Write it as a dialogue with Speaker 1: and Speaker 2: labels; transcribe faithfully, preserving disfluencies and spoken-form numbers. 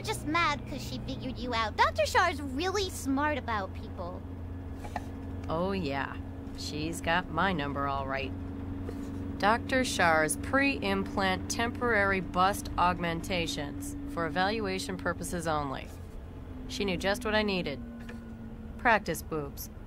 Speaker 1: just mad because she figured you out. Doctor Shar's really smart about people.
Speaker 2: Oh yeah, she's got my number all right. Doctor Shar's pre-implant temporary bust augmentations for evaluation purposes only. She knew just what I needed. Practice boobs.